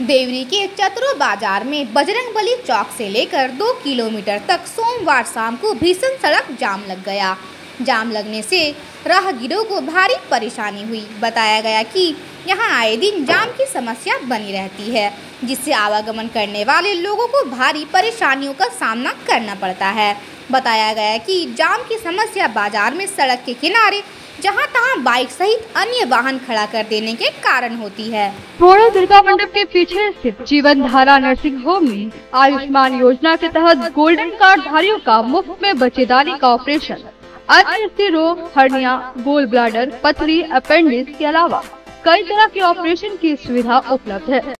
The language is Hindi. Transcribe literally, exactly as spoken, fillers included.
देवरी के चतुरो बाजार में बजरंगबली चौक से लेकर दो किलोमीटर तक सोमवार शाम को भीषण सड़क जाम लग गया। जाम लगने से राहगीरों को भारी परेशानी हुई। बताया गया कि यहां आए दिन जाम की समस्या बनी रहती है, जिससे आवागमन करने वाले लोगों को भारी परेशानियों का सामना करना पड़ता है। बताया गया कि जाम की समस्या बाजार में सड़क के किनारे जहां तहां बाइक सहित अन्य वाहन खड़ा कर देने के कारण होती है। थोड़ा दुर्गा मंडप के पीछे स्थित जीवन धारा नर्सिंग होम में आयुष्मान योजना के तहत गोल्डन कार्ड धारियों का मुफ्त में बच्चेदानी का ऑपरेशन, अन्य स्थिर रोग, हर्निया, गोल ब्लाडर, पथरी, अपेंडिक्स के अलावा कई तरह के ऑपरेशन की सुविधा उपलब्ध है।